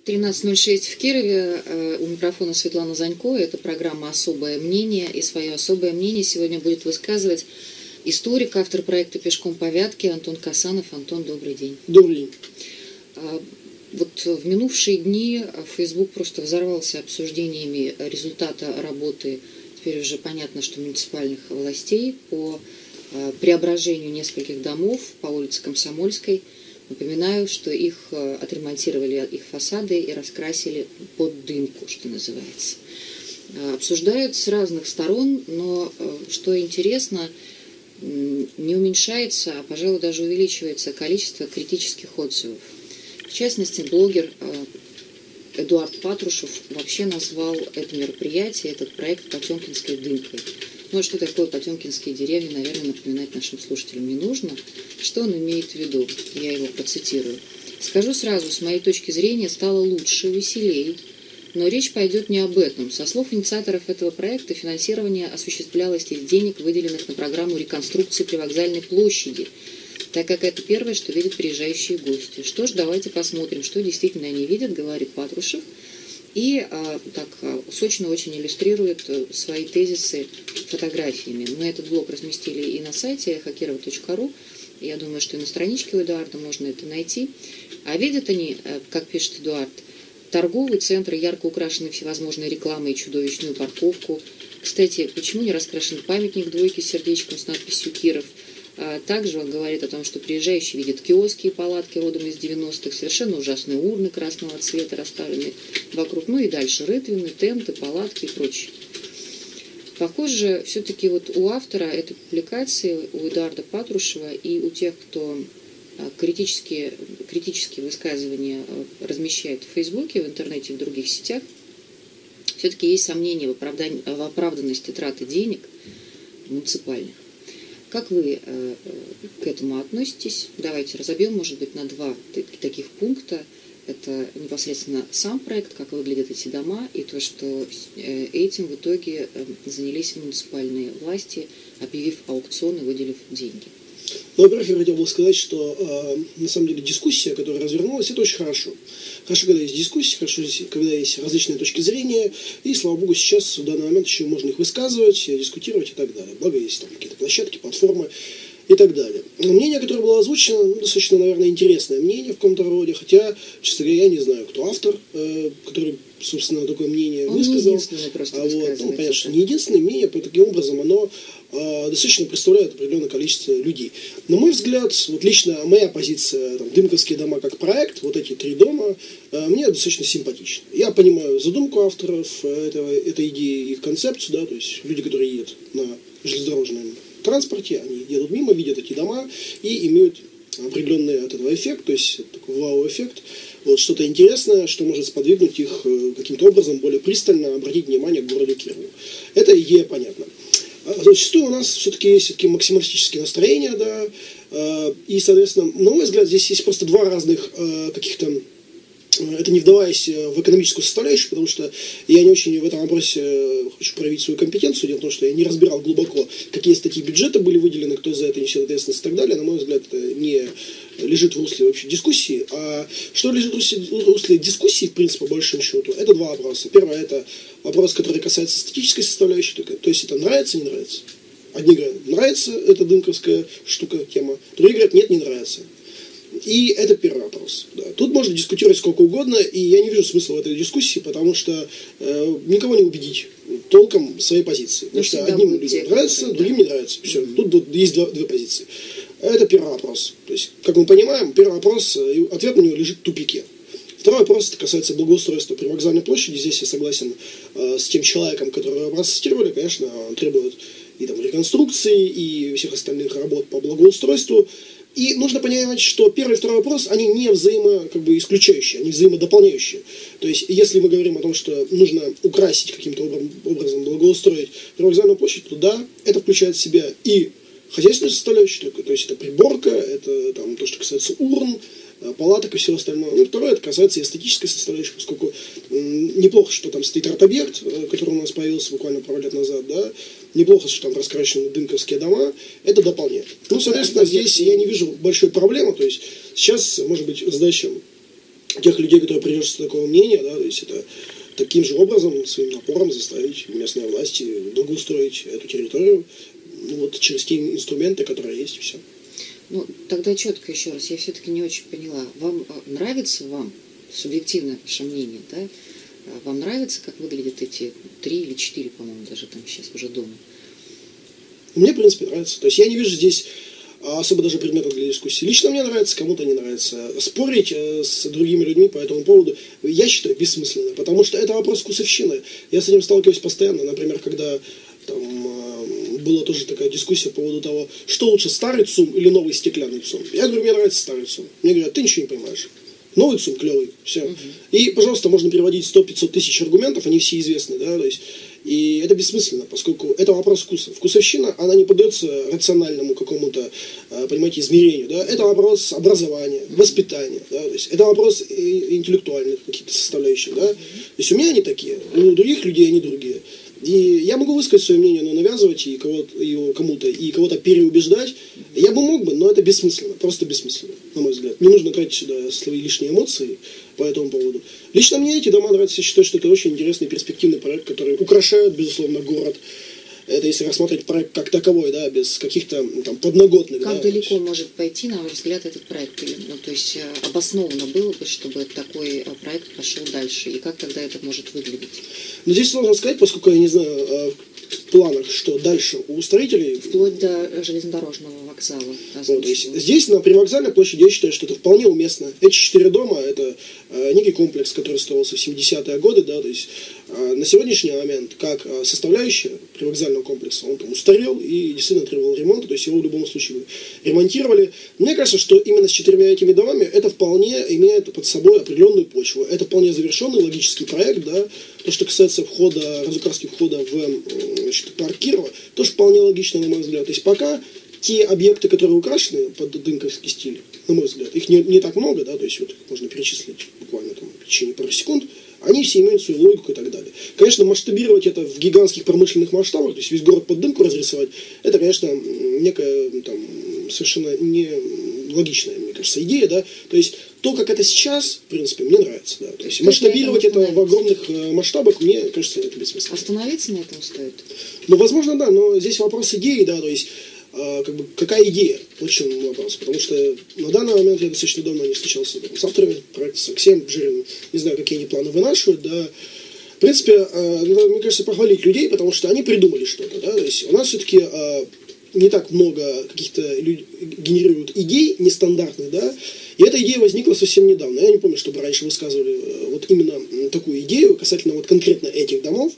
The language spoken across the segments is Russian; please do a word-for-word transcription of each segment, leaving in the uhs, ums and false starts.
тринадцать ноль шесть в Кирове. У микрофона Светлана Занько. Это программа «Особое мнение». И свое особое мнение сегодня будет высказывать историк, автор проекта «Пешком по Вятке» Антон Касанов. Антон, добрый день. Добрый день. Вот в минувшие дни Facebook просто взорвался обсуждениями результата работы, теперь уже понятно, что муниципальных властей, по преображению нескольких домов по улице Комсомольской. Напоминаю, что их отремонтировали, их фасады, и раскрасили под дымку, что называется. Обсуждают с разных сторон, но, что интересно, не уменьшается, а, пожалуй, даже увеличивается количество критических отзывов. В частности, блогер Эдуард Патрушев вообще назвал это мероприятие, этот проект «Потемкинской дымкой». Ну, а что такое потемкинские деревни, наверное, напоминать нашим слушателям не нужно. Что он имеет в виду? Я его процитирую. «Скажу сразу, с моей точки зрения, стало лучше, веселей. Но речь пойдет не об этом. Со слов инициаторов этого проекта, финансирование осуществлялось из денег, выделенных на программу реконструкции привокзальной площади, так как это первое, что видят приезжающие гости. Что ж, давайте посмотрим, что действительно они видят», говорит Патрушев. И а, так а, сочно очень иллюстрирует а, свои тезисы фотографиями. Мы этот блог разместили и на сайте эхо кирова точка ру. Я думаю, что и на страничке у Эдуарда можно это найти. А видят они, а, как пишет Эдуард, торговый центр, ярко украшенный всевозможной рекламой и чудовищную парковку. Кстати, почему не раскрашен памятник двойки с сердечком с надписью «Киров»? Также он говорит о том, что приезжающие видят киоски и палатки родом из девяностых, совершенно ужасные урны красного цвета, расставленные вокруг, ну и дальше рытвины, тенты, палатки и прочее. Похоже, все-таки вот у автора этой публикации, у Эдуарда Патрушева и у тех, кто критические, критические высказывания размещает в Фейсбуке, в интернете и в других сетях, все-таки есть сомнения в, оправдан... в оправданности траты денег муниципальных. Как вы э, к этому относитесь? Давайте разобьем, может быть, на два таких пункта. Это непосредственно сам проект, как выглядят эти дома, и то, что э, этим в итоге э, занялись муниципальные власти, объявив аукцион и выделив деньги. Ну, во-первых, я хотел бы сказать, что э, на самом деле дискуссия, которая развернулась, это очень хорошо. Хорошо, когда есть дискуссия, хорошо, когда есть различные точки зрения, и, слава богу, сейчас в данный момент еще можно их высказывать, дискутировать и так далее. Благо, есть там какие-то площадки, платформы и так далее. Но мнение, которое было озвучено, ну, достаточно, наверное, интересное мнение в каком-то роде, хотя, честно говоря, я не знаю, кто автор, э, который, собственно, такое мнение Он высказал. Не единственный просто а вот, ну, конечно, не единственное мнение, по таким образом оно э, достаточно представляет определенное количество людей. На мой взгляд, вот лично моя позиция, там, Дымковские дома как проект, вот эти три дома, э, мне достаточно симпатичны. Я понимаю задумку авторов этого, этой идеи, их концепцию, да, то есть люди, которые едут на железнодорожном транспорте, они едут мимо, видят эти дома и имеют определенный от этого эффект, то есть такой вау-эффект, вот, что-то интересное, что может сподвигнуть их каким-то образом более пристально обратить внимание к городу Кирову. Эта идея понятна. Зачастую у нас все-таки есть такие максималистические настроения, да, и, соответственно, на мой взгляд, здесь есть просто два разных каких-то. Это не вдаваясь в экономическую составляющую, потому что я не очень в этом вопросе хочу проявить свою компетенцию. Дело в том, что я не разбирал глубоко, какие статьи бюджета были выделены, кто за это несет ответственность и так далее. На мой взгляд, это не лежит в русле вообще дискуссии. А что лежит в русле дискуссии, в принципе, по большому счету, это два вопроса. Первое, это вопрос, который касается эстетической составляющей, то есть это нравится, не нравится. Одни говорят, нравится эта дымковская штука, тема, другие говорят, нет, не нравится. И это первый вопрос. Да. Тут можно дискутировать сколько угодно, и я не вижу смысла в этой дискуссии, потому что э, никого не убедить толком своей позиции. Потому что одним людям нравится, которые, другим да. не нравится. Все. Mm-hmm. Тут, тут есть два, две позиции. Это первый вопрос. То есть, как мы понимаем, первый вопрос, ответ на него лежит в тупике. Второй вопрос касается благоустройства привокзальной площади. Здесь я согласен э, с тем человеком, которого вас цитировали. Конечно, он требует и там, реконструкции, и всех остальных работ по благоустройству. И нужно понимать, что первый и второй вопрос, они не взаимо, как бы, исключающие, они взаимодополняющие. То есть, если мы говорим о том, что нужно украсить каким-то образом, благоустроить привокзальную площадь, то да, это включает в себя и хозяйственную составляющую, то есть это приборка, это там, то, что касается урн, палаток и всего остального. Ну, второе, это касается эстетической составляющей, поскольку м, неплохо, что там стоит арт-объект, который у нас появился буквально пару лет назад, да, неплохо, что там раскрашены дымковские дома, это дополняет. Ну, соответственно, здесь я не вижу большой проблемы, то есть сейчас, может быть, задача тех людей, которые придерживаются такого мнения, да, то есть это таким же образом, своим напором заставить местные власти благоустроить эту территорию, ну, вот через те инструменты, которые есть, и все. Ну, тогда четко еще раз, я все-таки не очень поняла. Вам нравится, вам, субъективное ваше мнение, да? Вам нравится, как выглядят эти три или четыре, по-моему, даже там сейчас уже дома? Мне, в принципе, нравится. То есть я не вижу здесь особо даже предметов для дискуссии. Лично мне нравится, кому-то не нравится. Спорить с другими людьми по этому поводу, я считаю, бессмысленно, потому что это вопрос вкусовщины. Я с этим сталкиваюсь постоянно. Например, когда там была тоже такая дискуссия по поводу того, что лучше, старый ЦУМ или новый стеклянный ЦУМ. Я говорю, мне нравится старый ЦУМ. Мне говорят, ты ничего не понимаешь. Новый ЦУМ клевый, все. Угу. И, пожалуйста, можно переводить сто-пятьсот тысяч аргументов, они все известны, да, то есть, и это бессмысленно, поскольку это вопрос вкуса. Вкусовщина, она не поддается рациональному какому-то, понимаете, измерению, да, это вопрос образования, воспитания, да, то есть, это вопрос интеллектуальных каких-то составляющих, да, то есть, у меня они такие, у других людей они другие. И я могу высказать свое мнение, но навязывать и кого-то, его кому-то, и кого-то переубеждать, я бы мог бы, но это бессмысленно, просто бессмысленно, на мой взгляд. Не нужно тратить сюда свои лишние эмоции по этому поводу. Лично мне эти дома нравятся, я считаю, что это очень интересный, перспективный проект, который украшает, безусловно, город. Это если рассматривать проект как таковой, да, без каких-то там подноготных. Как да, далеко может пойти, на ваш взгляд, этот проект? Ну, то есть обоснованно было бы, чтобы такой проект пошел дальше? И как тогда это может выглядеть? Но здесь сложно сказать, поскольку я не знаю в планах, что дальше у строителей... Вплоть до железнодорожного вокзала. Вот, то есть здесь, на привокзальной площади, я считаю, что это вполне уместно. Эти четыре дома, это э, некий комплекс, который строился в семидесятые годы, да, то есть э, на сегодняшний момент, как э, составляющая привокзального комплекса, он там устарел и действительно требовал ремонта, то есть его в любом случае ремонтировали. Мне кажется, что именно с четырьмя этими домами это вполне имеет под собой определенную почву. Это вполне завершенный логический проект, да. То, что касается входа, разукраски входа в значит, парк Кирова, тоже вполне логично, на мой взгляд. То есть пока те объекты, которые украшены под дымковский стиль, на мой взгляд, их не, не так много, да, то есть вот можно перечислить буквально там, в течение пары секунд, они все имеют свою логику и так далее. Конечно, масштабировать это в гигантских промышленных масштабах, то есть весь город под дымку разрисовать, это, конечно, некая там, совершенно не логичная, мне кажется, идея, да, то есть то, как это сейчас, в принципе, мне нравится, да, то есть масштабировать это в огромных масштабах, мне кажется, это бессмысленно. Остановиться на этом стоит? Ну, возможно, да, но здесь вопрос идеи, да, то есть как бы, какая идея, вот в чем вопрос, потому что на данный момент я достаточно давно не встречался там, с авторами проекта, с Алексеем Жириным, не знаю, какие они планы вынашивают, да, в принципе, надо, мне кажется, похвалить людей, потому что они придумали что-то, да, то есть у нас все-таки не так много каких-то людей генерируют идей нестандартных, да, и эта идея возникла совсем недавно, я не помню, чтобы раньше высказывали вот именно такую идею касательно вот конкретно этих домов.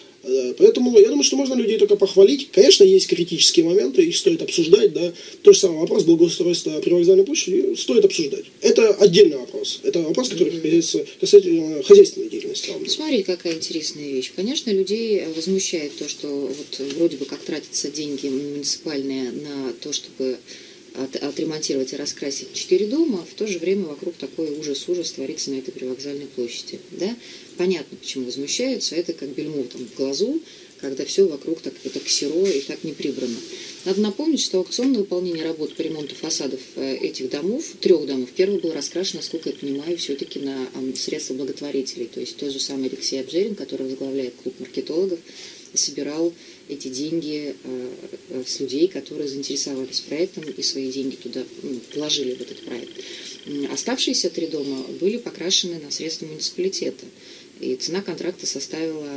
Поэтому я думаю, что можно людей только похвалить. Конечно, есть критические моменты, их стоит обсуждать, да. То же самое вопрос благоустройства привокзальной площади стоит обсуждать. Это отдельный вопрос. Это вопрос, который касается, касается хозяйственной деятельности. Смотри, какая интересная вещь. Конечно, людей возмущает то, что вот вроде бы как тратятся деньги муниципальные на то, чтобы от, отремонтировать и раскрасить четыре дома, в то же время вокруг такой ужас-ужас творится на этой привокзальной площади. Да? Понятно, почему возмущаются. Это как бельмо там в глазу, когда все вокруг так, так серо и так не прибрано. Надо напомнить, что аукцион на выполнение работ по ремонту фасадов этих домов, трех домов, первый был раскрашен, насколько я понимаю, все-таки на средства благотворителей. То есть тот же самый Алексей Аджерин, который возглавляет клуб маркетологов, собирал эти деньги э, с людей, которые заинтересовались проектом и свои деньги туда ну, вложили в этот проект. Оставшиеся три дома были покрашены на средства муниципалитета. И цена контракта составила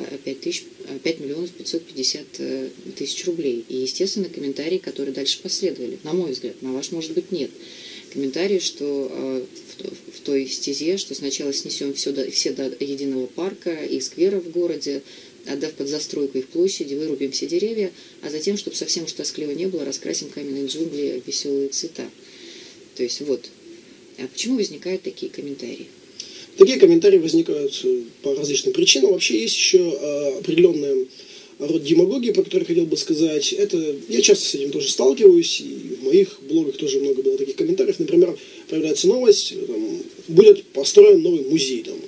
пять миллионов пятьсот пятьдесят тысяч рублей. И, естественно, комментарии, которые дальше последовали. На мой взгляд, на ваш, может быть, нет. Комментарии, что э, в, в той стезе, что сначала снесем все до, все до единого парка и сквера в городе, отдав под застройку их площади, вырубим все деревья, а затем, чтобы совсем уж тоскливо не было, раскрасим каменные джунгли в веселые цвета. То есть вот. А почему возникают такие комментарии? Такие комментарии возникают по различным причинам. Вообще есть еще э, определенный род демагогии, про который хотел бы сказать. Это, я часто с этим тоже сталкиваюсь, и в моих блогах тоже много было таких комментариев. Например, появляется новость, там, будет построен новый музей. Там,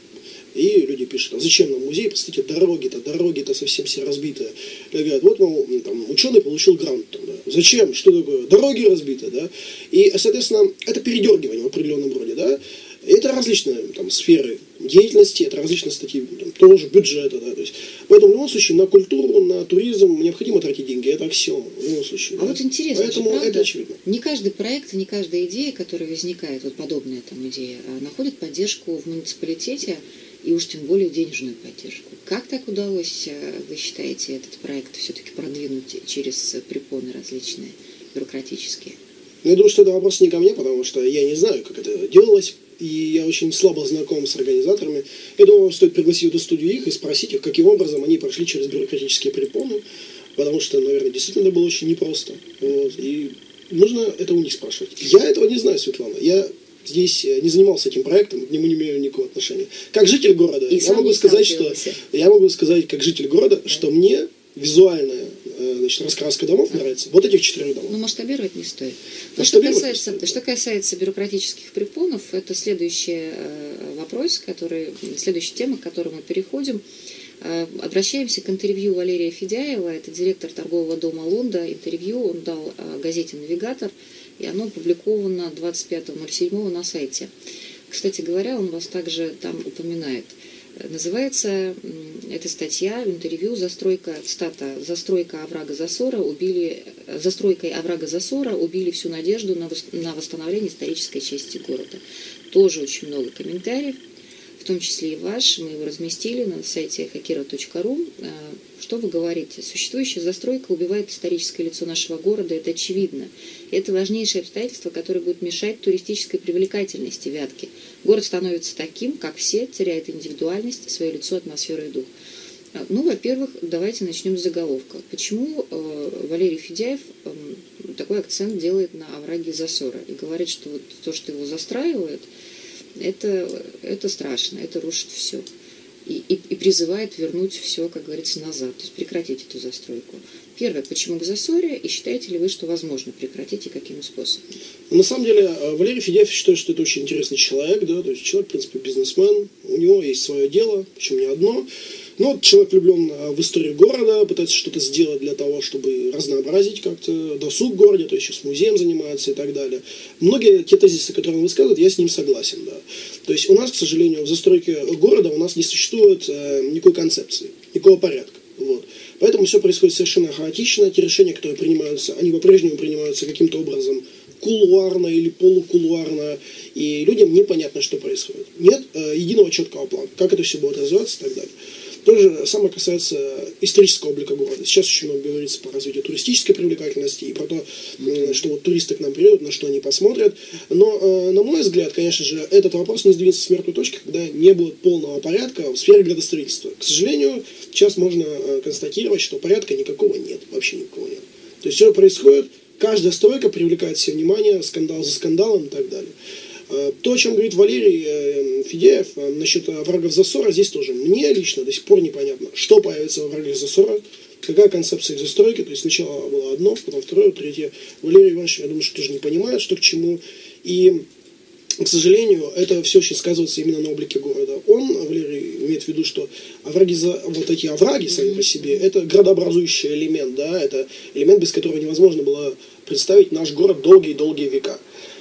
и люди пишут, а зачем нам музей? Посмотрите, дороги-то, дороги-то совсем все разбиты. И говорят, вот, мол, там, ученый получил грант. Там, да. Зачем? Что такое? Дороги разбиты, да? И, соответственно, это передергивание в определенном роде, да? Это различные там, сферы деятельности, это различные статьи там, тоже бюджета. Да, то есть, поэтому в любом случае на культуру, на туризм необходимо тратить деньги. Это аксиома в любом случае. А да. вот интересно, поэтому же, правда, это очевидно. Не каждый проект, не каждая идея, которая возникает, вот подобная там идея, находит поддержку в муниципалитете и уж тем более денежную поддержку. Как так удалось, вы считаете, этот проект все-таки продвинуть через препоны различные бюрократические? Ну, я думаю, что это вопрос не ко мне, потому что я не знаю, как это делалось, и я очень слабо знаком с организаторами. Я думаю, стоит пригласить в эту студию их и спросить их, каким образом они прошли через бюрократические препоны, потому что, наверное, действительно это было очень непросто. Вот, и нужно это у них спрашивать. Я этого не знаю, Светлана. Я здесь не занимался этим проектом, к нему не имею никакого отношения. Как житель города, и я могу сказать, что я могу сказать, как житель города, да. что мне визуальная значит, раскраска домов а. нравится. Вот этих четырех домов. Но масштабировать не стоит. Но что касается, стоит, что касается бюрократических препонов, это следующий вопрос, который, следующая тема, к которой мы переходим. Обращаемся к интервью Валерия Федяева, это директор торгового дома Лонда. Интервью он дал газете «Навигатор», и оно опубликовано двадцать пятого ноль седьмого на сайте. Кстати говоря, он вас также там упоминает. Называется эта статья, интервью, застройка, цитата, «Застройка оврага Засора убили, застройкой оврага Засора убили всю надежду на, на восстановление исторической части города». Тоже очень много комментариев, в том числе и ваш, мы его разместили на сайте хакира точка ру. Что вы говорите? Существующая застройка убивает историческое лицо нашего города, это очевидно. Это важнейшее обстоятельство, которое будет мешать туристической привлекательности Вятки. Город становится таким, как все, теряет индивидуальность, свое лицо, атмосферу и дух. Ну, во-первых, давайте начнем с заголовка. Почему э, Валерий Федяев э, такой акцент делает на овраге Засора и говорит, что вот то, что его застраивают, это, это страшно, это рушит все. И, и, и призывает вернуть все, как говорится, назад, то есть прекратить эту застройку. Первое, почему к Засоре, и считаете ли вы, что возможно прекратить, и какими способами? На самом деле, Валерий Федяев считает, что это очень интересный человек, да, то есть человек, в принципе, бизнесмен, у него есть свое дело, причем не одно. Но человек влюблен в историю города, пытается что-то сделать для того, чтобы разнообразить как-то досуг в городе, то есть сейчас музеем занимается и так далее. Многие те тезисы, которые он высказывает, я с ним согласен, да. То есть у нас, к сожалению, в застройке города у нас не существует э, никакой концепции, никакого порядка. Вот. Поэтому все происходит совершенно хаотично. Те решения, которые принимаются, они по-прежнему принимаются каким-то образом кулуарно или полукулуарно, и людям непонятно, что происходит. Нет э, единого четкого плана, как это все будет развиваться и так далее. То же самое касается исторического облика города. Сейчас очень много говорится по развитию туристической привлекательности и про то, что вот туристы к нам приедут, на что они посмотрят. Но, на мой взгляд, конечно же, этот вопрос не сдвинется с мертвой точки, когда не будет полного порядка в сфере градостроительства. К сожалению, сейчас можно констатировать, что порядка никакого нет, вообще никакого нет. То есть все происходит, каждая стройка привлекает все внимание, скандал за скандалом и так далее. То, о чем говорит Валерий Федяев насчет оврагов Засора, здесь тоже мне лично до сих пор непонятно, что появится в овраге Засора, какая концепция их застройки. То есть сначала было одно, потом второе, третье. Валерий Иванович, я думаю, что тоже не понимает, что к чему. И, к сожалению, это все очень сказывается именно на облике города. Он, Валерий, имеет в виду, что овраги, вот эти овраги сами по себе, это градообразующий элемент, да, это элемент, без которого невозможно было представить наш город долгие-долгие века.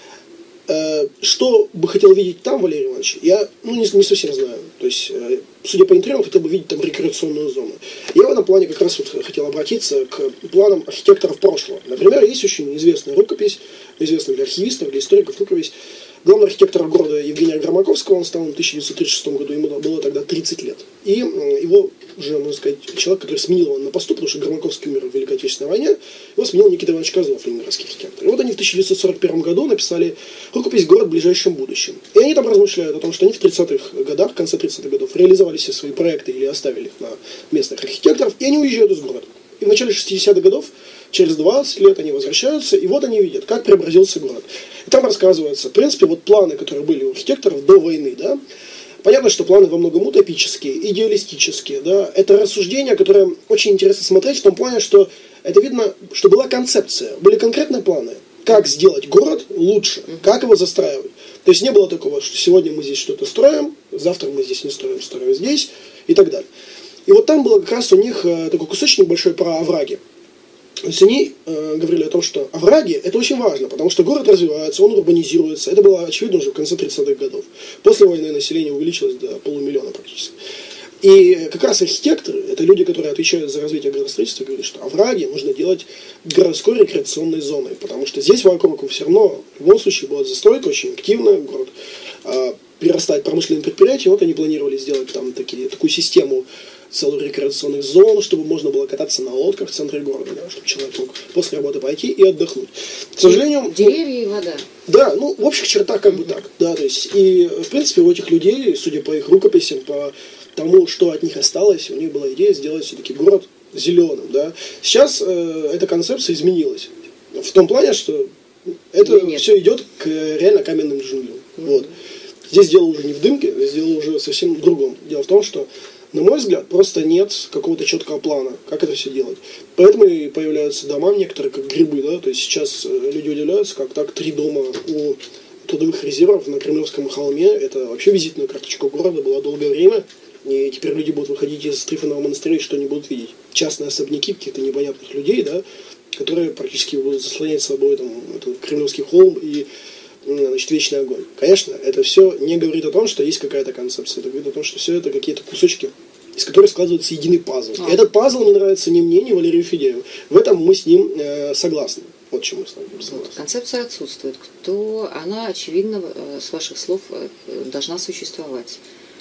Что бы хотел видеть там Валерий Иванович, я ну, не, не совсем знаю. То есть, судя по интервью, он хотел бы видеть там рекреационную зону. Я в этом плане как раз вот хотел обратиться к планам архитекторов прошлого. Например, есть очень известная рукопись, известная для архивистов, для историков рукопись главного архитектора города Евгения Громаковского. Он стал в тысяча девятьсот тридцать шестом году, ему было тогда тридцать лет. И его уже, можно сказать, человек, который сменил его на посту, потому что Громаковский умер в Великой Отечественной войне, его сменил Никита Иванович Козлов, ленинградский архитектор. И вот они в тысяча девятьсот сорок первом году написали рукопись «Город в ближайшем будущем». И они там размышляют о том, что они в тридцатых годах, в конце тридцатых годов реализовали все свои проекты или оставили их на местных архитекторов, и они уезжают из города. И в начале шестидесятых годов, через двадцать лет, они возвращаются, и вот они видят, как преобразился город. И там рассказывается, в принципе, вот планы, которые были у архитекторов до войны, да. Понятно, что планы во многом утопические, идеалистические, да. Это рассуждение, которое очень интересно смотреть в том плане, что это видно, что была концепция, были конкретные планы, как сделать город лучше, как его застраивать. То есть не было такого, что сегодня мы здесь что-то строим, завтра мы здесь не строим, строим здесь и так далее. И вот там было как раз у них такой кусочек большой про овраги. То есть они э, говорили о том, что овраги – это очень важно, потому что город развивается, он урбанизируется. Это было очевидно уже в конце тридцатых годов. После войны население увеличилось до полумиллиона практически. И как раз архитекторы, это люди, которые отвечают за развитие градостроительства, говорят, что овраги нужно делать городской рекреационной зоной, потому что здесь вокруг все равно в любом случае будет застройка очень активная, город э, перерастает промышленные предприятия. Вот они планировали сделать там такие, такую систему целых рекреационных зон, чтобы можно было кататься на лодках в центре города, да, чтобы человек мог после работы пойти и отдохнуть. К сожалению... Деревья и вода. Да, ну, в общих чертах как бы так. Да, то есть, и, в принципе, у этих людей, судя по их рукописям, по тому, что от них осталось, у них была идея сделать все-таки город зеленым, да. Сейчас э, эта концепция изменилась. В том плане, что это все идет к реально каменным джунглям. Mm-hmm. Вот. Здесь дело уже не в дымке, здесь дело уже совсем в другом. Дело в том, что, на мой взгляд, просто нет какого-то четкого плана, как это все делать. Поэтому и появляются дома некоторые, как грибы, да, то есть сейчас люди удивляются, как так три дома у трудовых резервов на Кремлевском холме, это вообще визитная карточка города была долгое время, и теперь люди будут выходить из Трифонова монастыря и что они будут видеть? Частные особняки каких-то непонятных людей, да, которые практически будут заслонять собой там, этот Кремлевский холм и, значит, вечный огонь. Конечно, это все не говорит о том, что есть какая-то концепция. Это говорит о том, что все это какие-то кусочки, из которых складывается единый пазл. А. И этот пазл не нравится ни мне, ни Валерию Федееву. В этом мы с ним э, согласны. Вот чем мы с вами согласны. Вот, концепция отсутствует. Кто, она, очевидно, э, с ваших слов, э, должна существовать.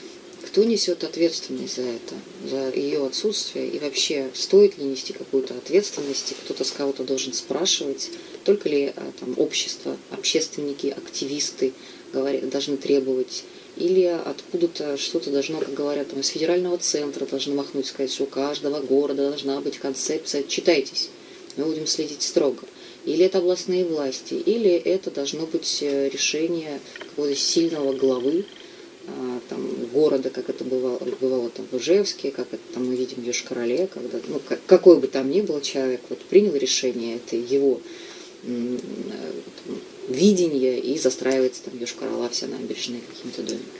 Кто несет ответственность за это, за ее отсутствие? И вообще, стоит ли нести какую-то ответственность? Кто-то с кого-то должен спрашивать. Только ли там, общество, общественники, активисты говорят, должны требовать? Или откуда-то что-то должно, как говорят, там, из федерального центра должны махнуть, сказать, что у каждого города должна быть концепция. Читайтесь, мы будем следить строго. Или это областные власти, или это должно быть решение какого-то сильного главы там, города, как это бывало, бывало там, в Ижевске, как это там, мы видим в Йошкар-Оле, когда, ну, как, какой бы там ни был человек, вот, принял решение, это его м, там, видение, и застраивается там Йошкар-Ола, вся набережная какими-то домиками.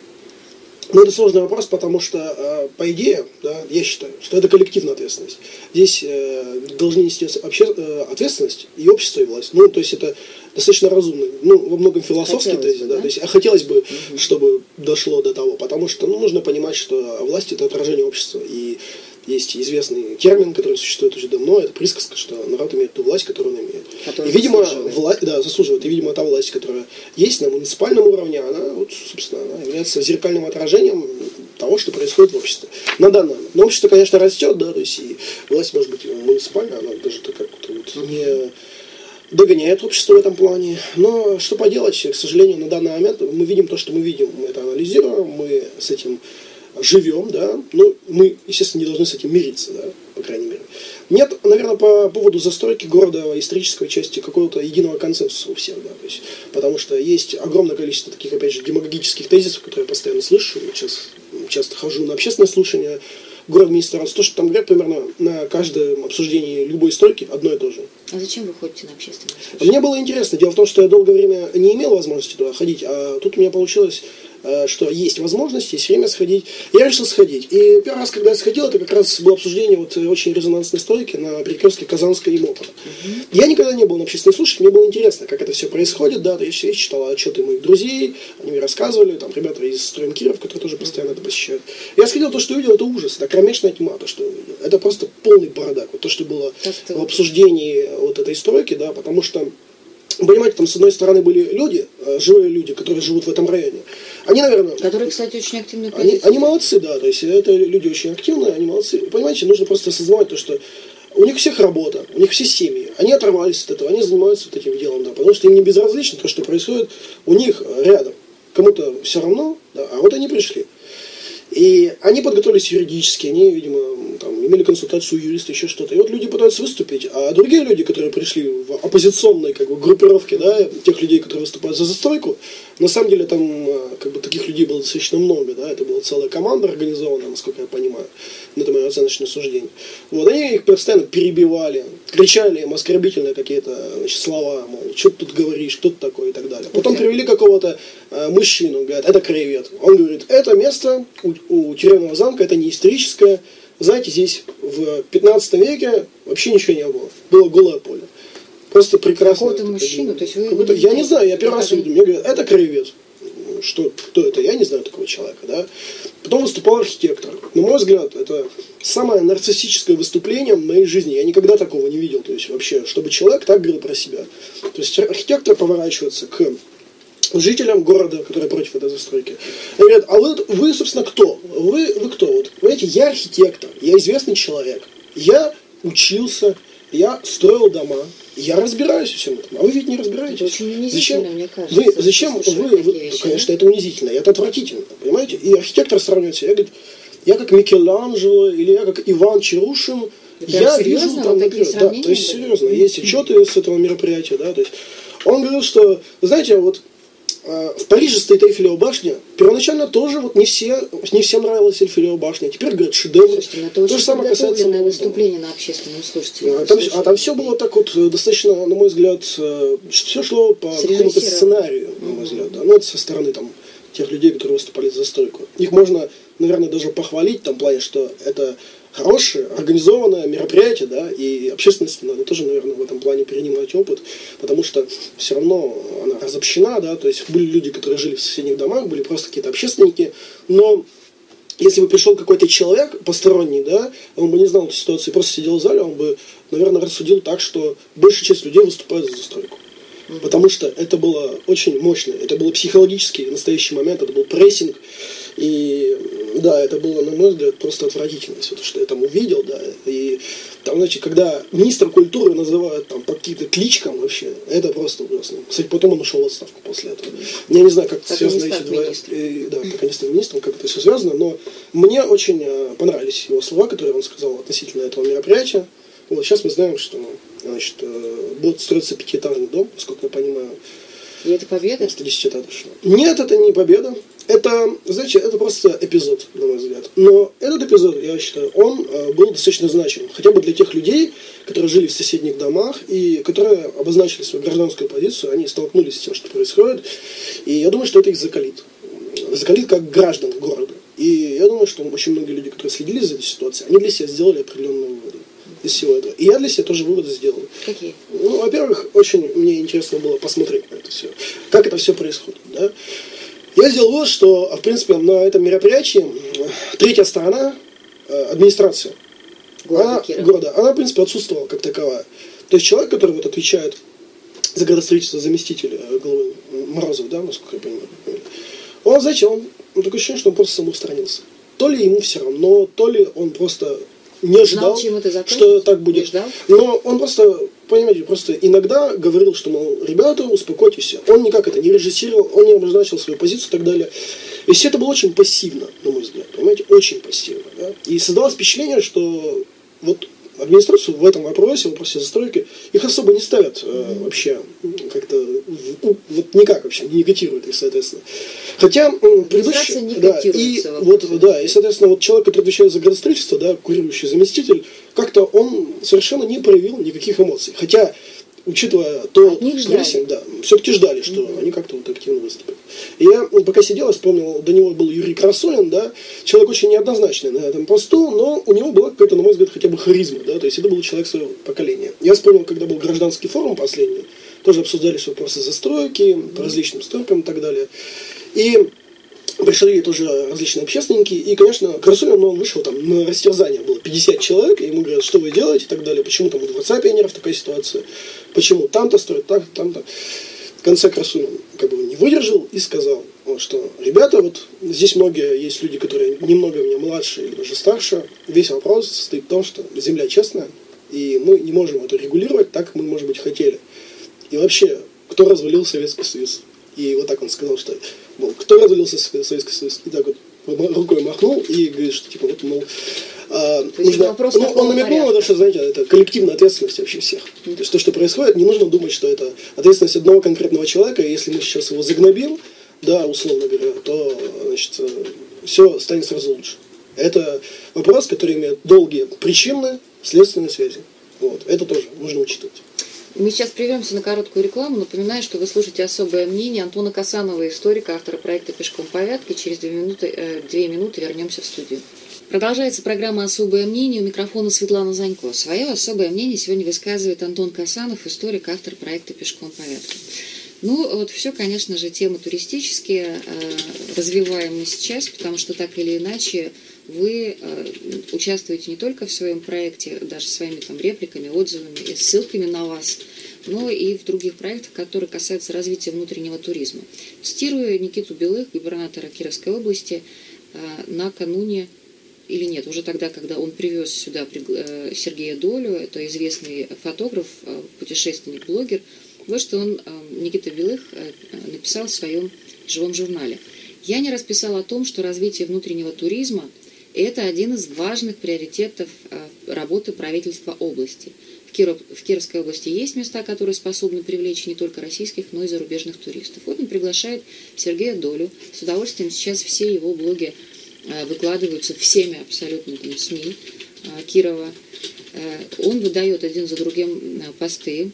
Ну, это сложный вопрос, потому что, по идее, да, я считаю, что это коллективная ответственность. Здесь э, должны нести обще, э, ответственность и общество, и власть. Ну, то есть это достаточно разумно. Ну, во многом философский тезис, да? Да? То есть, а хотелось бы, угу. чтобы дошло до того, потому что, ну, нужно понимать, что власть – это отражение общества. И есть известный термин, который существует уже давно, это присказка, что народ имеет ту власть, которую он имеет. Который и, видимо, заслуживает. Вла... да, заслуживает. И, видимо, та власть, которая есть на муниципальном уровне, она, вот, собственно, она является зеркальным отражением того, что происходит в обществе. На данный момент. Но общество, конечно, растет, да, то есть и власть, может быть, муниципальная, она даже как-то вот не догоняет общество в этом плане. Но что поделать, к сожалению, на данный момент мы видим то, что мы видим. Мы это анализируем, мы с этим живем, да, но мы, естественно, не должны с этим мириться, да, по крайней мере. Нет, наверное, по поводу застройки города, исторической части, какого-то единого консенсуса у всех, да, то есть, потому что есть огромное количество таких, опять же, демагогических тезисов, которые я постоянно слышу, я сейчас часто хожу на общественное слушание город-администрации, то, что там говорят примерно на каждом обсуждении любой стройки одно и то же. А зачем вы ходите на общественное слушание? Мне было интересно, дело в том, что я долгое время не имел возможности туда ходить, а тут у меня получилось, что есть возможность, есть время сходить. Я решил сходить. И первый раз, когда я сходил, это как раз было обсуждение вот очень резонансной стройки на перекрестке Казанской и Мокова. Uh-huh. Я никогда не был на общественном слушании, мне было интересно, как это все происходит. Да, я читал отчеты моих друзей, они мне рассказывали, там ребята из Строим Киров, которые тоже постоянно это посещают. Я сходил, то, что увидел, это ужас, это кромешная тьма, то, что увидел. Это просто полный бардак. Вот то, что было в обсуждении вот этой стройки, да, потому что, понимаете, там с одной стороны были люди, живые люди, которые живут в этом районе. Они, наверное... Которые, кстати, очень активно они, они молодцы, да, то есть это люди очень активные, они молодцы. Понимаете, нужно просто осознавать то, что у них всех работа, у них все семьи, они оторвались от этого, они занимаются вот этим делом, да, потому что им не безразлично то, что происходит у них рядом. Кому-то все равно, да, а вот они пришли. И они подготовились юридически, они, видимо, там, имели консультацию у юриста, еще что-то. И вот люди пытаются выступить, а другие люди, которые пришли в оппозиционной как бы, группировке, да, тех людей, которые выступают за застройку, на самом деле там как бы, таких людей было достаточно много, да, это была целая команда организованная, насколько я понимаю, но это мое оценочное суждение. Вот, они их постоянно перебивали, кричали им оскорбительные какие-то значит, слова, мол, что ты тут говоришь, кто ты такой и так далее. Потом привели какого-то э, мужчину, говорят, это краевед. Он говорит, это место у, у тюремного замка, это не историческое знаете, здесь в пятнадцатом веке вообще ничего не было. Было голое поле. Просто прекрасно. Какого-то мужчину? То есть вы, вы я не знаю, я первый раз увидел. Мне говорят, это краевед. Что, кто это? Я не знаю такого человека. Да? Потом выступал архитектор. На мой взгляд, это самое нарциссическое выступление в моей жизни. Я никогда такого не видел. То есть вообще, чтобы человек так говорил про себя. То есть архитектор поворачивается к жителям города, которые против этой застройки. Они говорят, а вы, вы собственно, кто? Вы, вы кто? Вот, понимаете, я архитектор, я известный человек. Я учился, я строил дома. Я разбираюсь во всем этом, а вы ведь не разбираетесь. Это очень унизительно, зачем? Мне кажется. Вы, зачем вы, вы вещи, конечно, да? это унизительно, это отвратительно, понимаете? И архитектор сравнивает себя, говорит, я как Микеланджело, или я как Иван Чарушин, это я серьезно? вижу там, вот например, да, то есть серьезно, есть отчеты с этого мероприятия, да, то есть он говорил, что, знаете, вот в Париже стоит Эйфелева башня. Первоначально тоже вот не, все, не всем нравилась Эйфелева башня. Теперь, говорят, шедевр. Слушайте, ну это очень то же самое касается выступление на общественном слушателе. А там, а там все было так вот достаточно, на мой взгляд, все шло по какому-то сценарию, на мой взгляд. Да. Ну, это со стороны там, тех людей, которые выступали за застройку. Их можно, наверное, даже похвалить в том плане, что это хорошее, организованное мероприятие, да, и общественности надо тоже, наверное, в этом плане перенимать опыт, потому что все равно она разобщена, да, то есть были люди, которые жили в соседних домах, были просто какие-то общественники, но если бы пришел какой-то человек посторонний, да, он бы не знал эту ситуацию, просто сидел в зале, он бы, наверное, рассудил так, что большая часть людей выступает за застройку. Потому что это было очень мощно, это был психологический настоящий момент, это был прессинг, и да, это было, на мой взгляд, просто отвратительно все то, что я там увидел, да, и там, значит, когда министра культуры называют там по каким-то кличкам вообще, это просто ужасно. Кстати, потом он ушел в отставку после этого. Я не знаю, как это связано эти два, и, да, пока не стал министром, как это все связано, но мне очень понравились его слова, которые он сказал относительно этого мероприятия. Вот сейчас мы знаем, что, значит, будет строиться пятиэтажный дом, насколько я понимаю. И это победа? десятиэтажный. Нет, это не победа. Это, знаете, это просто эпизод, на мой взгляд. Но этот эпизод, я считаю, он был достаточно значим. Хотя бы для тех людей, которые жили в соседних домах и которые обозначили свою гражданскую позицию, они столкнулись с тем, что происходит. И я думаю, что это их закалит. Закалит как граждан города. И я думаю, что очень многие люди, которые следили за этой ситуацией, они для себя сделали определенные выводы из всего этого. И я для себя тоже выводы сделал. Какие? Ну, во-первых, очень мне интересно было посмотреть на это все. Как это все происходит, да? Я сделал вывод, что, в принципе, на этом мероприятии третья сторона, администрация города, она, города, она, в принципе, отсутствовала как таковая. То есть человек, который вот отвечает за градостроительство, заместитель главы Морозов, да, насколько я понимаю, он, знаете, он, он такое ощущение, что он просто самоустранился. То ли ему все равно, то ли он просто не ждал, Знал, что так будет. Но он просто, понимаете, просто иногда говорил, что, мол, ребята, успокойтесь. Он никак это не режиссировал, он не обозначил свою позицию и так далее. И все это было очень пассивно, на мой взгляд, понимаете, очень пассивно. Да? И создалось впечатление, что вот администрацию в этом вопросе, в вопросе застройки, их особо не ставят э, вообще как-то, ну, вот никак вообще, не негатируют их, соответственно. Хотя э, предыдущий, да, и вот, да, и, соответственно, вот человек, который отвечает за градостроительство, да, курирующий заместитель, как-то он совершенно не проявил никаких эмоций. Хотя, учитывая то, прессинг, да, все-таки ждали, что mm-hmm. они как-то вот активно выступят. И я, ну, пока сидел, я вспомнил, до него был Юрий Красолин, да, человек очень неоднозначный на этом посту, но у него была какая-то, на мой взгляд, хотя бы харизма, да, то есть это был человек своего поколения. Я вспомнил, когда был гражданский форум последний, тоже обсуждались вопросы застройки, mm-hmm. по различным стройкам и так далее. И пришли тоже различные общественники, и, конечно, Красулин, но он вышел там на растерзание, было пятьдесят человек, и ему говорят, что вы делаете и так далее, почему там у Дворца пионеров такая ситуация, почему там-то строят, так, там-то. В конце Красулин как бы не выдержал и сказал, вот, что, ребята, вот здесь многие, есть люди, которые немного меня младше или даже старше, весь вопрос состоит в том, что земля честная, и мы не можем это регулировать так, как мы, может быть, хотели. И вообще, кто развалил Советский Союз? И вот так он сказал, что, мол, кто развалился Советский Союз? И так вот рукой махнул и говорит, что, типа, вот, мол, а, нужно, ну, он намекнул на то, что, знаете, это коллективная ответственность вообще всех. Mm-hmm. То есть то, что происходит, не нужно думать, что это ответственность одного конкретного человека, и если мы сейчас его загнобим, да, условно говоря, то, значит, все станет сразу лучше. Это вопрос, который имеет долгие причинные, следственные связи. Вот. Это тоже нужно учитывать. Мы сейчас прервемся на короткую рекламу. Напоминаю, что вы слушаете «Особое мнение» Антона Касанова, историка, автора проекта «Пешком по Вятке». Через две минуты, э, две минуты вернемся в студию. Продолжается программа «Особое мнение». У микрофона Светлана Занько. Свое особое мнение сегодня высказывает Антон Касанов, историк, автор проекта «Пешком по Вятке». Ну, вот все, конечно же, темы туристические э, развиваем мы сейчас, потому что так или иначе вы э, участвуете не только в своем проекте, даже своими там репликами, отзывами и ссылками на вас, но и в других проектах, которые касаются развития внутреннего туризма. Цитирую Никиту Белых, губернатора Кировской области, э, накануне, или нет, уже тогда, когда он привез сюда э, Сергея Долю, это известный фотограф, э, путешественник, блогер. Вот что он, Никита Белых, написал в своем живом журнале. «Я не раз писал о том, что развитие внутреннего туризма – это один из важных приоритетов работы правительства области. В, Киров, в Кировской области есть места, которые способны привлечь не только российских, но и зарубежных туристов». Вот он приглашает Сергея Долю. С удовольствием сейчас все его блоги выкладываются всеми абсолютно там, СМИ Кирова. Он выдает один за другим посты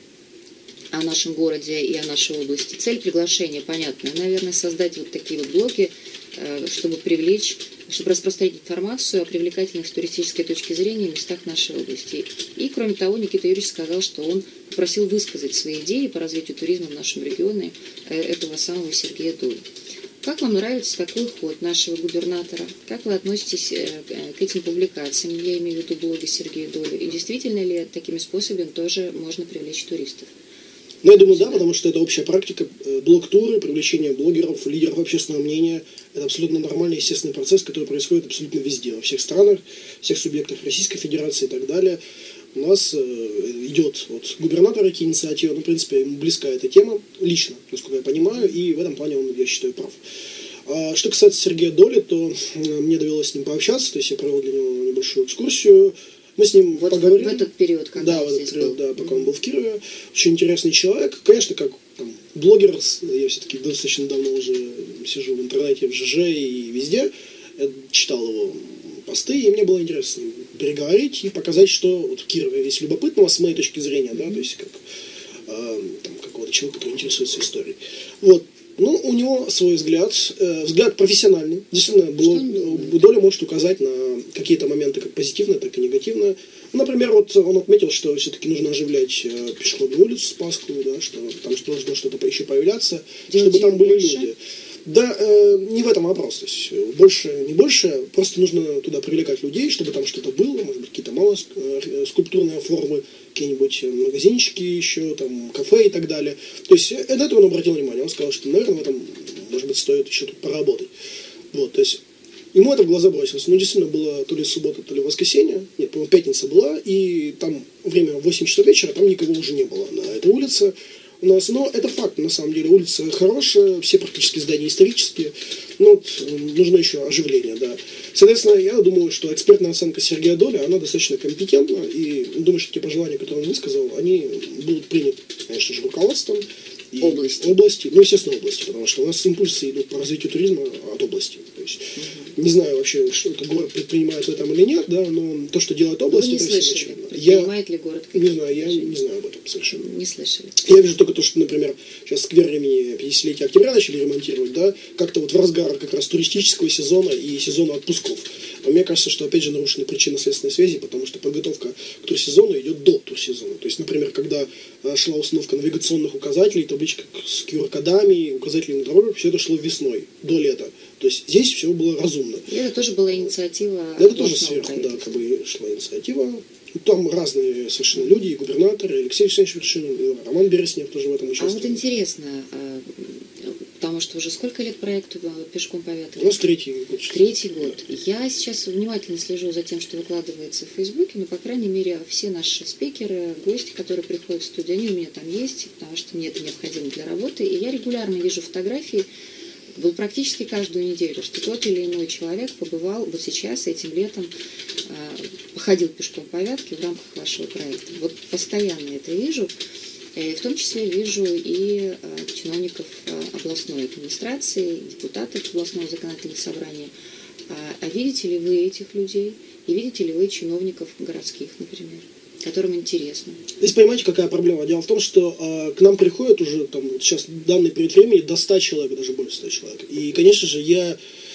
о нашем городе и о нашей области. Цель приглашения понятна. Наверное, создать вот такие вот блоги, чтобы привлечь, чтобы распространить информацию о привлекательных с туристической точки зрения местах нашей области. И, кроме того, Никита Юрьевич сказал, что он попросил высказать свои идеи по развитию туризма в нашем регионе этого самого Сергея Долю. Как вам нравится такой ход нашего губернатора? Как вы относитесь к этим публикациям? Я имею в виду блоги Сергея Долю. И действительно ли такими способами тоже можно привлечь туристов? Ну, я думаю, да, потому что это общая практика. Блог-туры, привлечение блогеров, лидеров общественного мнения – это абсолютно нормальный, естественный процесс, который происходит абсолютно везде, во всех странах, всех субъектах Российской Федерации и так далее. У нас идет от губернатора эти инициативы, ну, в принципе, ему близка эта тема, лично, насколько я понимаю, и в этом плане он, я считаю, прав. А что касается Сергея Доли, то мне довелось с ним пообщаться, то есть я провел для него небольшую экскурсию. Мы с ним вот поговорили. В этот период, когда да, он в этот здесь период, был. да, пока он был в Кирове. Очень интересный человек. Конечно, как там, блогер, я все-таки достаточно давно уже сижу в интернете, в ЖЖ и везде. Я читал его посты, и мне было интересно переговорить и показать, что вот в Кирове есть любопытного с моей точки зрения, да, то есть как э, там, какого-то человека, который интересуется историей. Вот. Ну, у него свой взгляд, э, взгляд профессиональный. Действительно, блог, Доля может указать на какие-то моменты как позитивные, так и негативные. Например, вот он отметил, что все-таки нужно оживлять э, пешеходную улицу Спасскую, да, что там должно что-то еще появляться, Делать чтобы там были больше. люди. Да, э, не в этом вопрос. То есть больше, не больше, просто нужно туда привлекать людей, чтобы там что-то было, может быть, какие-то малые э, скульптурные формы, какие-нибудь магазинчики еще, там, кафе и так далее. То есть на это он обратил внимание. Он сказал, что, наверное, в этом, может быть, стоит еще тут поработать. Вот, то есть ему это в глаза бросилось. Ну, действительно, было то ли суббота, то ли воскресенье. Нет, по-моему, пятница была, и там время восемь часов вечера, там никого уже не было на этой улице у нас. Но это факт, на самом деле. Улица хорошая, все практически здания исторические. Но вот, нужно еще оживление, да. Соответственно, я думаю, что экспертная оценка Сергея Доли, она достаточно компетентна. И думаю, что те пожелания, которые он высказал, они будут приняты, конечно же, руководством. И области. области. Ну, естественно, области, потому что у нас импульсы идут по развитию туризма от области. То есть, угу. Не знаю вообще, что это город предпринимает в этом или нет, да, но то, что делает область, Вы не это слышали, очевидно. предпринимает Я ли город? не знаю, я не знаю об этом совершенно. Не слышали. Я вижу только то, что, например, сейчас сквер имени пятидесятилетия октября начали ремонтировать, да, как-то вот в разгар как раз туристического сезона и сезона отпусков. А мне кажется, что опять же нарушены причинно-следственные связи, потому что подготовка к турсезону идет до турсезона. То есть, например, когда шла установка навигационных указателей, табличек с ку ар-кодами, указателей на дорогах, все это шло весной, до лета. То есть здесь все было разумно. И это тоже была инициатива. Это тоже сверху, да, как бы шла инициатива. Там разные совершенно люди, и губернатор, и Алексей Алексеевич Вершинин, и Роман Береснев тоже в этом участвовал. А вот интересно, потому что уже сколько лет проекту «Пешком по Вятке»? У нас третий год. Третий год. Я сейчас внимательно слежу за тем, что выкладывается в Фейсбуке, но, по крайней мере, все наши спикеры, гости, которые приходят в студию, они у меня там есть, потому что мне это необходимо для работы, и я регулярно вижу фотографии, вот практически каждую неделю, что тот или иной человек побывал вот сейчас, этим летом, походил пешком по Вятке в рамках вашего проекта. Вот постоянно это вижу. В том числе вижу и чиновников областной администрации, депутатов областного законодательного собрания. А видите ли вы этих людей? И видите ли вы чиновников городских, например, которым интересно. Здесь понимаете, какая проблема? Дело в том, что э, к нам приходят уже, там, вот сейчас данный период времени, до ста человек, даже больше ста человек. И, конечно же, я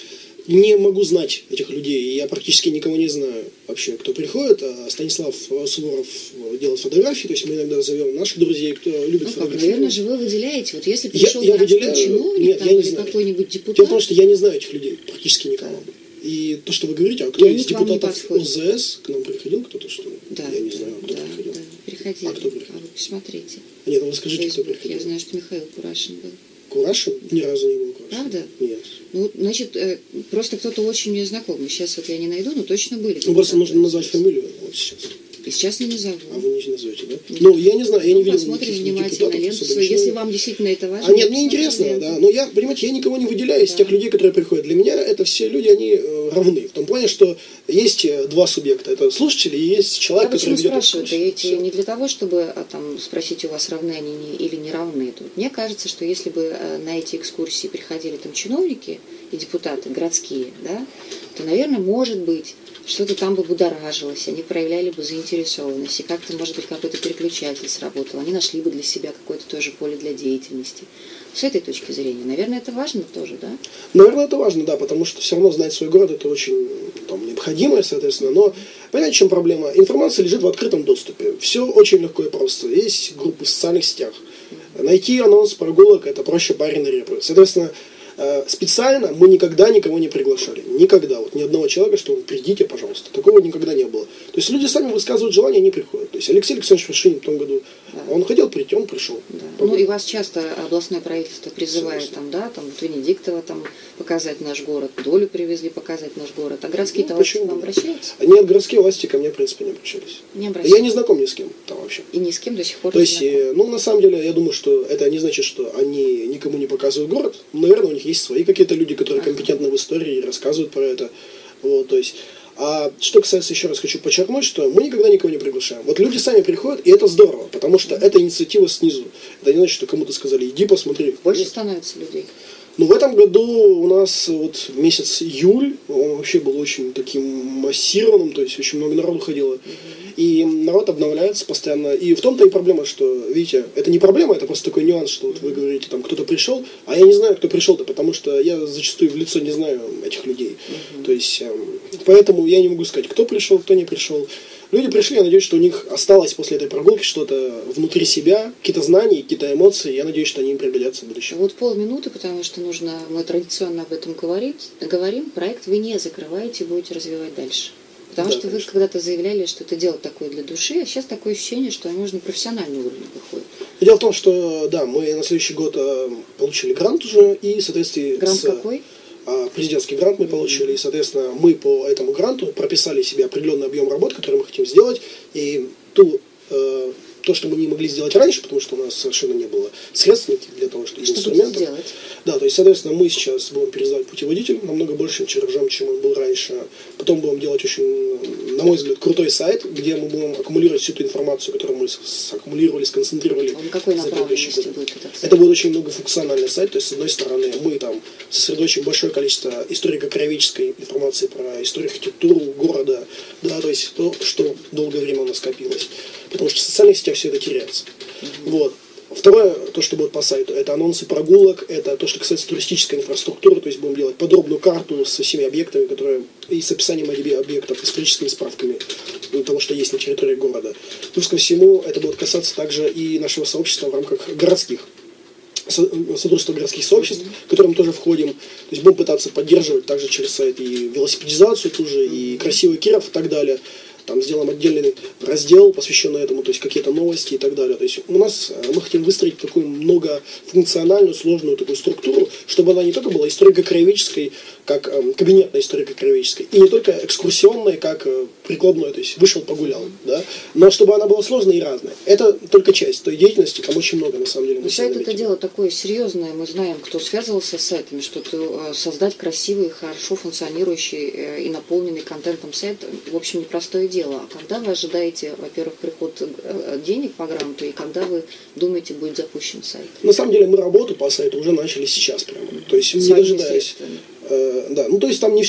не могу знать этих людей. Я практически никого не знаю вообще, кто приходит. А Станислав Суворов делает фотографии, то есть мы иногда зовем наших друзей, кто любит Ну, как, фотографировать. наверное же вы выделяете. Вот если пришел я, я городской выделяю, чиновник нет, там, я не или знаю. какой-нибудь депутат... Дело в том, что я не знаю этих людей, практически никого. И то, что вы говорите, а кто И из они к вам не депутатов подходят. ОЗС к нам приходил кто-то, что ли? Да, Я не да, знаю, кто да, приходил. да, приходили. А кто приходил? А вы посмотрите. Нет, ну вы скажите, кто Facebook. приходил. Я знаю, что Михаил Курашин был. Курашин? Ни разу не был Курашин. Правда? Нет. Ну, значит, э, просто кто-то очень мне знакомый. Сейчас вот я не найду, но точно были. Ну, просто нужно назвать фамилию вот сейчас. И сейчас я не назову. А вы не назовете, да? Ну, я не знаю, я Ну, не видел посмотрим никаких внимательно депутатов, ленту особо свою. ничего. Если вам действительно это важно... А нет, вы мне посмотрите интересно, ленту. да. Но я, понимаете, я никого не выделяю из Да. тех людей, которые приходят. Для меня это все люди, они э, равны. В том плане, что есть э, два субъекта. Это слушатели и есть человек, Я который почему ведет спрашиваю? экскурсию. Это Всё. не для того, чтобы а, там, спросить у вас, равны они не, или не равны. Тут, мне кажется, что если бы а, на эти экскурсии приходили там чиновники и депутаты городские, да, то, наверное, может быть, что-то там бы будоражилось, они проявляли бы заинтересованность, и как-то, может быть, какой-то переключатель сработал, они нашли бы для себя какое-то тоже поле для деятельности. С этой точки зрения, наверное, это важно тоже, да? Наверное, это важно, да, потому что все равно знать свой город это очень там, необходимо, соответственно. Но понимаете, в чем проблема? Информация лежит в открытом доступе. Все очень легко и просто. Есть группы в социальных сетях. Найти анонс прогулок это проще барина репы. Соответственно, специально мы никогда никого не приглашали. Никогда. Вот ни одного человека, что вы придите, пожалуйста. Такого никогда не было. То есть люди сами высказывают желание, они приходят. То есть Алексей Александрович Вершинин в том году, Да. он хотел прийти, он пришел. Да. Ну и вас часто областное правительство призывает там, да, там вот Венедиктова там показать наш город, Долю привезли показать наш город, а городские Ну, власти к почему вам нет? обращаются? Нет, городские власти ко мне, в принципе, не обращались. Не обращаются. Я не знаком ни с кем там вообще. И ни с кем до сих пор То не есть, знакомы. э, ну, на самом деле, я думаю, что это не значит, что они никому не показывают город. Наверное, у них есть свои какие-то люди, которые компетентны в истории и рассказывают про это. Вот, то есть, а что касается, еще раз хочу подчеркнуть, что мы никогда никого не приглашаем. Вот люди сами приходят, и это здорово, потому что это инициатива снизу. Это не значит, что кому-то сказали, иди посмотри. Больше Нет. становится людей. Ну, в этом году у нас вот месяц июль, он вообще был очень таким массированным, то есть очень много народу ходило. И народ обновляется постоянно. И в том-то и проблема, что, видите, это не проблема, это просто такой нюанс, что вот вы говорите, там кто-то пришел, а я не знаю, кто пришел-то, потому что я зачастую в лицо не знаю этих людей. Мгм. То есть, эм, поэтому я не могу сказать, кто пришел, кто не пришел. Люди пришли, я надеюсь, что у них осталось после этой прогулки что-то внутри себя, какие-то знания, какие-то эмоции. Я надеюсь, что они им пригодятся в будущем. Вот полминуты, потому что нужно, мы традиционно об этом говорить, говорим, проект вы не закрываете, будете развивать дальше. Потому Да, что вы конечно. когда-то заявляли, что это дело такое для души, а сейчас такое ощущение, что можно профессиональный уровень выходит. Дело в том, что, да, мы на следующий год э, получили грант уже, и, в соответствии Грант с... какой? А, президентский грант мы получили, и, соответственно, мы по этому гранту прописали себе определенный объем работ, который мы хотим сделать, и ту, э, то, что мы не могли сделать раньше, потому что у нас совершенно не было средств никаких для того, чтобы Что будете инструментов. делать? Да, то есть, соответственно, мы сейчас будем пересдавать путеводитель намного большим тиражом, чем он был раньше. Потом будем делать очень, на мой взгляд, крутой сайт, где мы будем аккумулировать всю ту информацию, которую мы саккумулировали, сконцентрировали. Он какой за предыдущие направленности годы. будет этот сайт? Это будет очень многофункциональный сайт, то есть, с одной стороны, мы там сосредоточим большое количество историко-краеведческой информации про историю, архитектуру города, да, то есть то, что долгое время у нас копилось. Потому что в социальных сетях все это теряется. Вот. Второе, то, что будет по сайту, это анонсы прогулок, это то, что касается туристической инфраструктуры, то есть будем делать подробную карту со всеми объектами, которые и с описанием объектов, историческими справками того, что есть на территории города. Плюс ко всему, это будет касаться также и нашего сообщества в рамках городских, содружества городских сообществ, в которые мы тоже входим. То есть будем пытаться поддерживать также через сайт и велосипедизацию ту же, и красивый Киров и так далее. Там сделаем отдельный раздел, посвященный этому, то есть какие-то новости и так далее. То есть у нас, мы хотим выстроить такую многофункциональную, сложную такую структуру, чтобы она не только была историко-краеведческой, как э, кабинетной историко-краеведческой, и не только экскурсионной, как э, прикладной, то есть вышел погулял, да, но чтобы она была сложной и разной. Это только часть той деятельности, там очень много на самом деле. Ну, сайт это дело такое серьезное, мы знаем, кто связывался с сайтами, что создать красивый, хорошо функционирующий и наполненный контентом сайт, в общем, непростое дело. А когда вы ожидаете, во-первых, приход денег по гранту, и когда вы думаете, будет запущен сайт? На самом деле мы работу по сайту уже начали сейчас прямо, то есть не Своими дожидаясь. средствами. Э, да, ну то есть там не все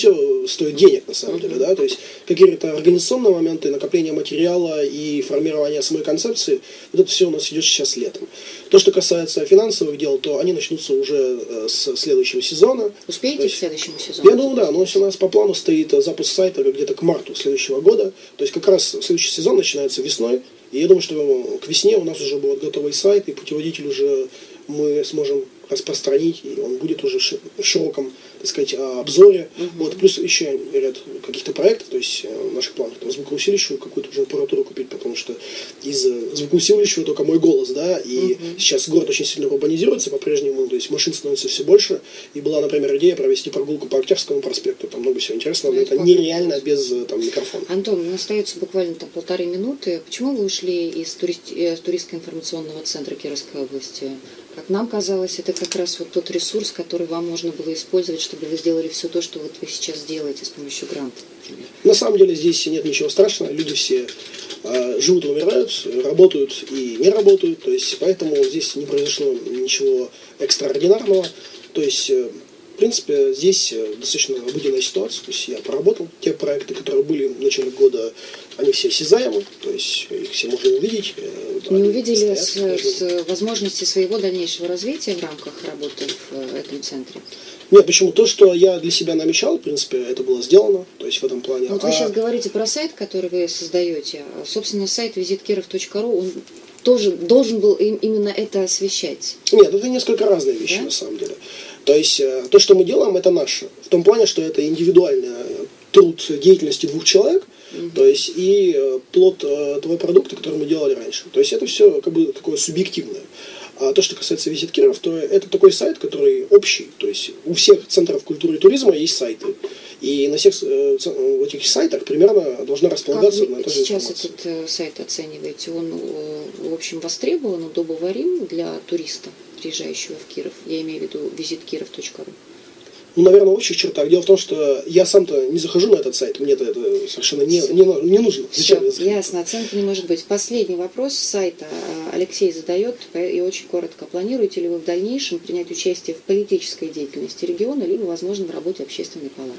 стоит денег на самом деле, да, то есть какие-то организационные моменты, накопление материала и формирование самой концепции, вот это все у нас идет сейчас летом. То, что касается финансовых дел, то они начнутся уже с следующего сезона. Успеете есть, к следующему сезону? Я думаю, да, но у нас по плану стоит запуск сайта где-то к марту следующего года, то есть как раз следующий сезон начинается весной, и я думаю, что к весне у нас уже будет готовый сайт, и путеводитель уже мы сможем распространить, и он будет уже в широком, так сказать, обзоре. Uh-huh. Вот, плюс еще ряд каких-то проектов, то есть в наших планах там, звукоусиливающую какую-то уже аппаратуру купить, потому что из звукоусиливающего только мой голос, да, и uh-huh. сейчас город очень сильно урбанизируется по-прежнему, то есть машин становится все больше, и была, например, идея провести прогулку по Октябрьскому проспекту, там много всего интересного, но это нереально без там, микрофона. Антон, у нас остается буквально там полторы минуты. Почему вы ушли из турист- туристско-информационного центра Кировской области? Как нам казалось, это как раз вот тот ресурс, который вам можно было использовать, чтобы вы сделали все то, что вот вы сейчас делаете с помощью гранта, например. На самом деле здесь нет ничего страшного, люди все э, живут и умирают, работают и не работают, то есть поэтому здесь не произошло ничего экстраординарного, то есть э, в принципе здесь достаточно обыденная ситуация, то есть я поработал, те проекты, которые были в начале года, они все осязаемы, то есть их все можно увидеть. Не увидели с, с возможности своего дальнейшего развития в рамках работы в этом центре? Нет, почему? То, что я для себя намечал, в принципе, это было сделано, то есть в этом плане. Вот а... вы сейчас говорите про сайт, который вы создаете. Собственно, сайт визит киров точка ру, он тоже должен был им, именно это освещать? Нет, это несколько разные вещи, да? На самом деле. То есть то, что мы делаем, это наше. В том плане, что это индивидуальный труд деятельности двух человек, mm-hmm. то есть и плод того продукта, который мы делали раньше. То есть это все как бы такое субъективное. А то, что касается Визит Киров, то это такой сайт, который общий. То есть у всех центров культуры и туризма есть сайты. И на всех э, этих сайтах примерно должна располагаться как одна и та же же сейчас информация. этот э, сайт оцениваете? Он, э, в общем, востребован, удобоварим для туриста, приезжающего в Киров? Я имею в виду визит киров точка ру. Ну, наверное, в общих чертах. Дело в том, что я сам-то не захожу на этот сайт, мне это совершенно не, не, не нужно. Все, ясно, оценки не может быть. Последний вопрос с сайта Алексей задает, и очень коротко. Планируете ли вы в дальнейшем принять участие в политической деятельности региона, либо, возможно, в работе общественной палаты?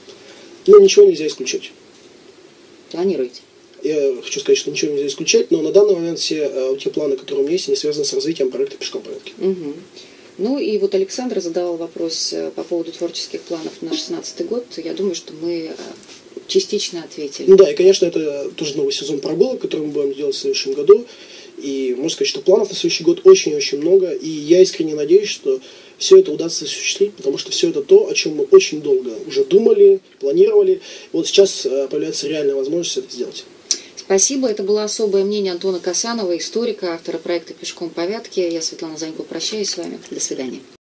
Ну, ничего нельзя исключать. Планируете? Я хочу сказать, что ничего нельзя исключать, но на данный момент все те планы, которые у меня есть, они связаны с развитием проекта «Пешком по ветке». Угу. Ну и вот Александр задавал вопрос по поводу творческих планов на шестнадцатый год. Я думаю, что мы частично ответили. Ну да, и, конечно, это тоже новый сезон прогулок, который мы будем делать в следующем году. И можно сказать, что планов на следующий год очень-очень много. И я искренне надеюсь, что все это удастся осуществить, потому что все это то, о чем мы очень долго уже думали, планировали. Вот сейчас появляется реальная возможность это сделать. Спасибо. Это было особое мнение Антона Касанова, историка, автора проекта «Пешком по Вятке». Я, Светлана Занько, прощаюсь с вами. До свидания.